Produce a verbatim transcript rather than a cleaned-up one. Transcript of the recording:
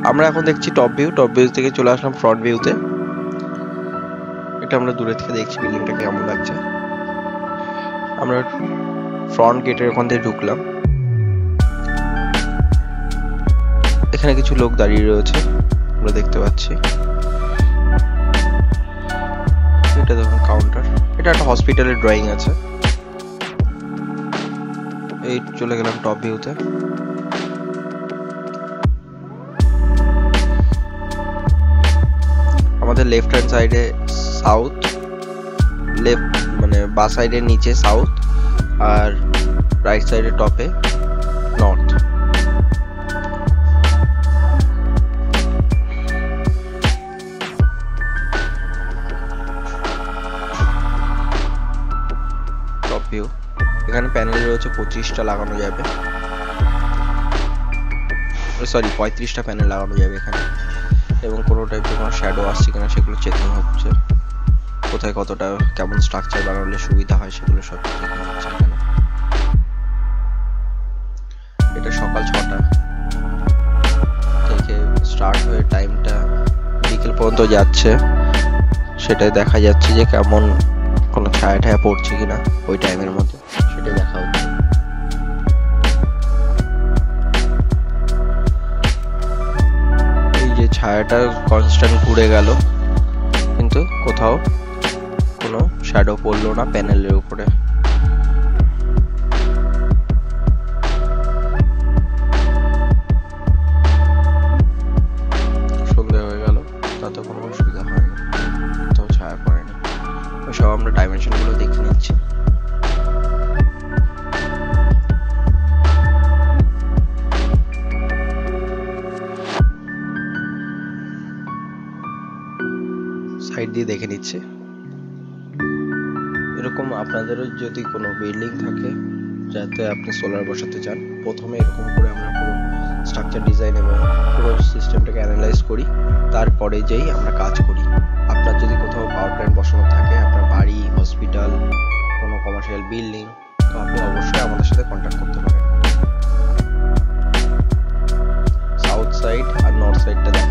আমরা এখন দেখছি টপ ভিউ, টপ ভিউ থেকে চলে আসলাম ফ্রন্ট ভিউতে। এটা আমরা দূরে থেকে দেখছি বিল্ডিংটা কেমন লাগছে। আমরা ফ্রন্ট গেটের ওখান থেকে ঢুকলাম। এখানে কিছু লোক দাঁড়িয়ে রয়েছে আমরা দেখতে পাচ্ছি। এটা দেখুন কাউন্টার, এটা একটা হসপিটালের ড্রয়িং আছে। এই চলে গেলাম টপ ভিউতে। আমাদের লেফট হ্যান্ড সাইডে সাউথ, লেফট মানে বা সাইডের নিচে সাউথ, আর রাইট সাইডে টপে নর্থ। টপ ভিউ, এখানে প্যানেল রয়েছে পঁচিশটা লাগানো যাবে, সরি পঁয়ত্রিশটা প্যানেল লাগানো যাবে এখানে। এবং কোনো টাইপের কোনো শ্যাডো আসছে কিনা সেগুলো চেকিং হচ্ছে, কোথায় কতটা কেমন স্ট্রাকচার বানালে সুবিধা হয় সেগুলো সব চেকিং হচ্ছে এখানে। এটা সকাল ছটা থেকে স্টার্ট হয়ে টাইমটা বিকেল পর্যন্ত যাচ্ছে, সেটাই দেখা যাচ্ছে যে কেমন কোনো ছায়া ঠায়া পড়ছে কিনা ওই টাইমের মধ্যে, সেটাই দেখা হচ্ছে। এই যে ছায়াটা কনস্ট্যান্ট ঘুরে গেল কিন্তু কোথাও কোনো শ্যাডো পড়লো না প্যানেলের উপরে। সন্ধ্যা হয়ে গেল, তাতে কোনো অসুবিধা হয়নি, কোথাও ছায়া পড়েনি। ওইসব আমরা ডাইমেনশন গুলো দেখে নিচ্ছি। সাইড দিয়ে দেখে নিচ্ছে। এরকম আপনাদেরও যদি কোনো বিল্ডিং থাকে যাতে আপনি সোলার বসাতে চান, প্রথমে এরকম করে আমরা পুরো স্ট্রাকচার ডিজাইন এবং পুরো সিস্টেমটাকে অ্যানালাইজ করি, তারপরে যেই আমরা কাজ করি। আপনার যদি কোথাও পাওয়ার প্ল্যান্ট বসানো থাকে, আপনার বাড়ি, হসপিটাল, কোনো কমার্শিয়াল বিল্ডিং, তো আপনি অবশ্যই আমাদের সাথে কন্ট্যাক্ট করতে পারেন। সাউথ সাইড আর নর্থ সাইডটা